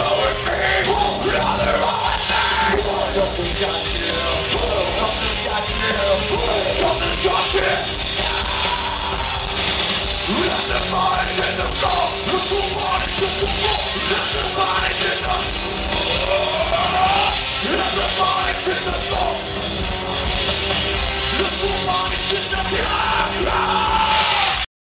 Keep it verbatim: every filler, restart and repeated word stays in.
Something got you. Something got you. Something got you. Let the mind in the floor. Let the mind in the floor. Let the mind in the floor. Let the mind in the floor.